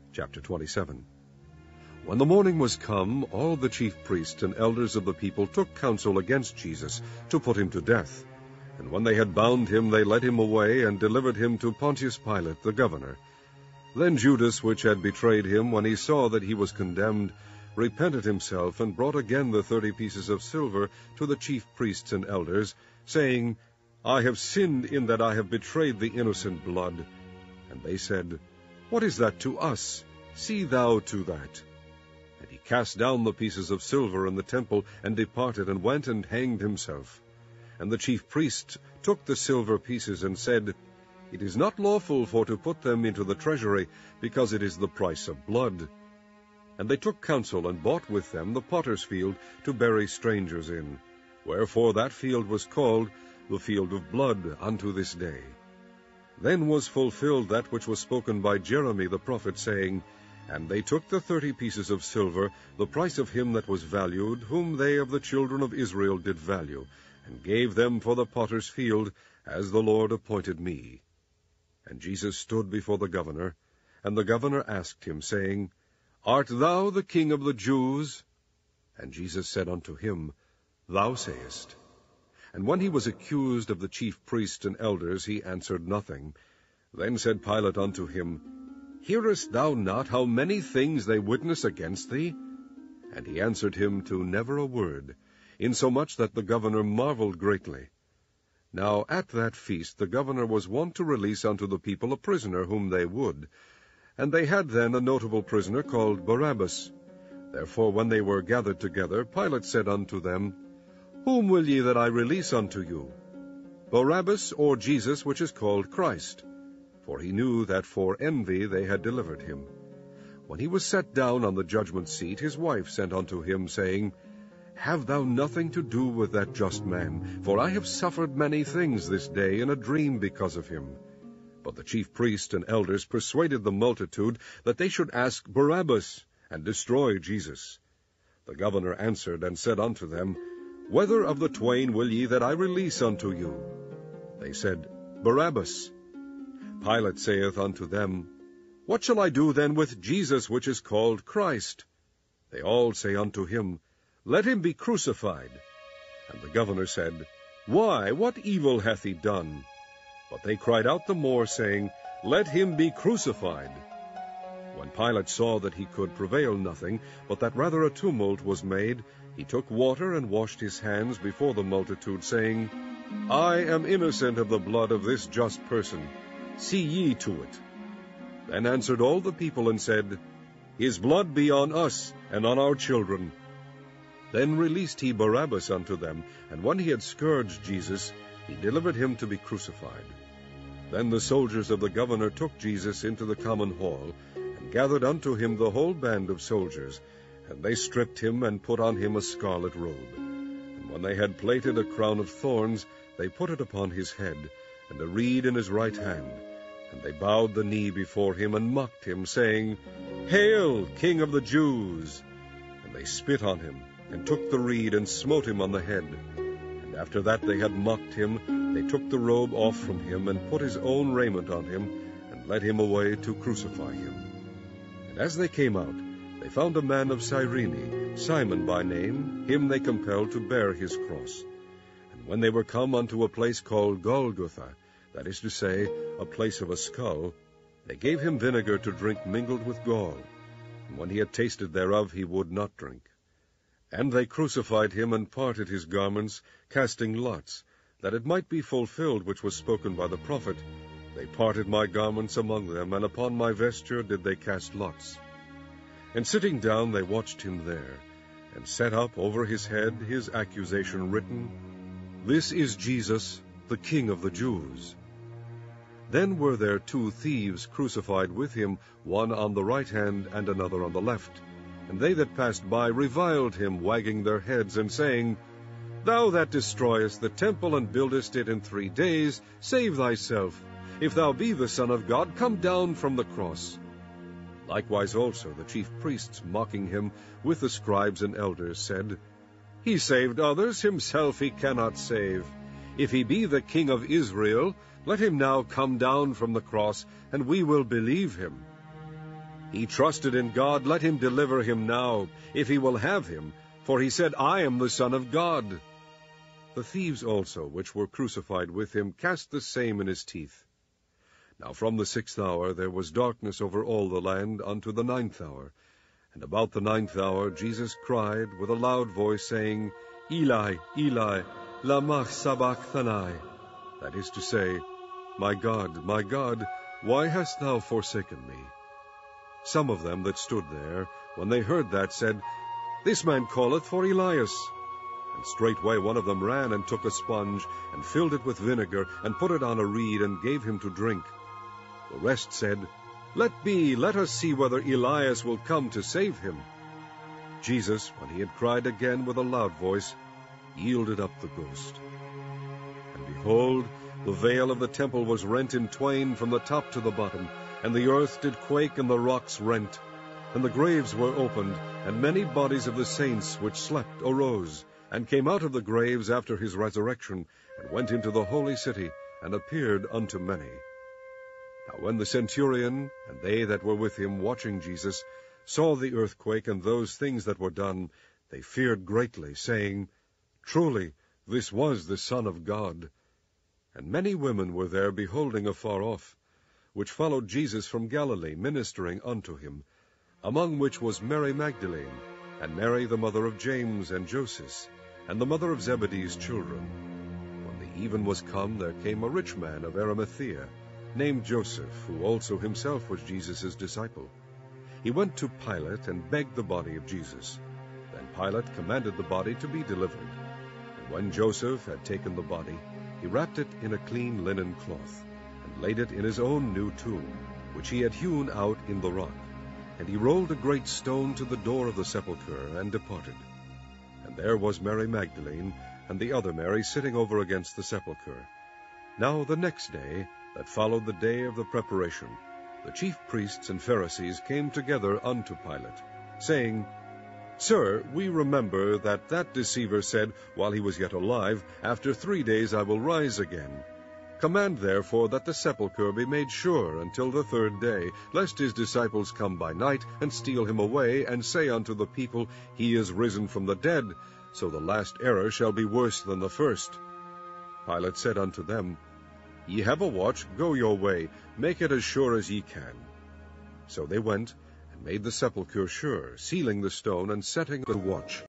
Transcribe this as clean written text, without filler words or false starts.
Chapter 27. When the morning was come, all the chief priests and elders of the people took counsel against Jesus, to put him to death. And when they had bound him, they led him away, and delivered him to Pontius Pilate the governor. Then Judas, which had betrayed him, when he saw that he was condemned, repented himself, and brought again the 30 pieces of silver to the chief priests and elders, saying, I have sinned in that I have betrayed the innocent blood. And they said, What is that to us? See thou to that. And he cast down the pieces of silver in the temple, and departed, and went and hanged himself. And the chief priest took the silver pieces, and said, It is not lawful for to put them into the treasury, because it is the price of blood. And they took counsel, and bought with them the potter's field, to bury strangers in. Wherefore that field was called the field of blood unto this day. Then was fulfilled that which was spoken by Jeremy the prophet, saying, And they took the 30 pieces of silver, the price of him that was valued, whom they of the children of Israel did value, and gave them for the potter's field, as the Lord appointed me. And Jesus stood before the governor, and the governor asked him, saying, Art thou the King of the Jews? And Jesus said unto him, Thou sayest. And when he was accused of the chief priests and elders, he answered nothing. Then said Pilate unto him, Hearest thou not how many things they witness against thee? And he answered him to never a word, insomuch that the governor marveled greatly. Now at that feast the governor was wont to release unto the people a prisoner whom they would. And they had then a notable prisoner called Barabbas. Therefore when they were gathered together, Pilate said unto them, Whom will ye that I release unto you? Barabbas, or Jesus, which is called Christ? For he knew that for envy they had delivered him. When he was set down on the judgment seat, his wife sent unto him, saying, Have thou nothing to do with that just man, for I have suffered many things this day in a dream because of him. But the chief priests and elders persuaded the multitude that they should ask Barabbas, and destroy Jesus. The governor answered and said unto them, Whether of the twain will ye that I release unto you? They said, Barabbas. Pilate saith unto them, What shall I do then with Jesus, which is called Christ? They all say unto him, Let him be crucified. And the governor said, Why, what evil hath he done? But they cried out the more, saying, Let him be crucified. When Pilate saw that he could prevail nothing, but that rather a tumult was made, he took water and washed his hands before the multitude, saying, I am innocent of the blood of this just person. See ye to it. Then answered all the people and said, His blood be on us and on our children. Then released he Barabbas unto them, and when he had scourged Jesus, he delivered him to be crucified. Then the soldiers of the governor took Jesus into the common hall, and gathered unto him the whole band of soldiers, and they stripped him, and put on him a scarlet robe. And when they had plaited a crown of thorns, they put it upon his head, and a reed in his right hand. And they bowed the knee before him, and mocked him, saying, Hail, King of the Jews! And they spit on him, and took the reed, and smote him on the head. And after that they had mocked him, they took the robe off from him, and put his own raiment on him, and led him away to crucify him. And as they came out, they found a man of Cyrene, Simon by name, him they compelled to bear his cross. And when they were come unto a place called Golgotha, that is to say, a place of a skull, they gave him vinegar to drink mingled with gall. And when he had tasted thereof, he would not drink. And they crucified him, and parted his garments, casting lots, that it might be fulfilled which was spoken by the prophet, They parted my garments among them, and upon my vesture did they cast lots. And sitting down they watched him there, and set up over his head his accusation written, This is Jesus, the King of the Jews. Then were there 2 thieves crucified with him, one on the right hand, and another on the left. And they that passed by reviled him, wagging their heads, and saying, Thou that destroyest the temple, and buildest it in 3 days, save thyself. If thou be the Son of God, come down from the cross. Likewise also the chief priests, mocking him, with the scribes and elders, said, He saved others, himself he cannot save. If he be the King of Israel, let him now come down from the cross, and we will believe him. He trusted in God. Let him deliver him now, if he will have him, for he said, I am the Son of God. The thieves also, which were crucified with him, cast the same in his teeth. Now from the 6th hour there was darkness over all the land unto the 9th hour. And about the 9th hour Jesus cried with a loud voice, saying, Eli, Eli, lama sabachthani? That is to say, my God, why hast thou forsaken me? Some of them that stood there, when they heard that, said, This man calleth for Elias. And straightway one of them ran and took a sponge, and filled it with vinegar, and put it on a reed, and gave him to drink. The rest said, Let be, let us see whether Elias will come to save him. Jesus, when he had cried again with a loud voice, yielded up the ghost. And behold, the veil of the temple was rent in twain from the top to the bottom, and the earth did quake, and the rocks rent. And the graves were opened, and many bodies of the saints which slept arose, and came out of the graves after his resurrection, and went into the holy city, and appeared unto many. Now when the centurion, and they that were with him watching Jesus, saw the earthquake and those things that were done, they feared greatly, saying, Truly, this was the Son of God. And many women were there beholding afar off, which followed Jesus from Galilee, ministering unto him, among which was Mary Magdalene, and Mary the mother of James and Joses, and the mother of Zebedee's children. When the even was come, there came a rich man of Arimathea, named Joseph, who also himself was Jesus' disciple. He went to Pilate, and begged the body of Jesus. Then Pilate commanded the body to be delivered. And when Joseph had taken the body, he wrapped it in a clean linen cloth, and laid it in his own new tomb, which he had hewn out in the rock. And he rolled a great stone to the door of the sepulchre, and departed. And there was Mary Magdalene, and the other Mary, sitting over against the sepulchre. Now the next day, that followed the day of the preparation, the chief priests and Pharisees came together unto Pilate, saying, Sir, we remember that deceiver said, while he was yet alive, After 3 days I will rise again. Command therefore that the sepulchre be made sure until the 3rd day, lest his disciples come by night, and steal him away, and say unto the people, He is risen from the dead, so the last error shall be worse than the first. Pilate said unto them, Ye have a watch, go your way, make it as sure as ye can. So they went, and made the sepulchre sure, sealing the stone, and setting the watch.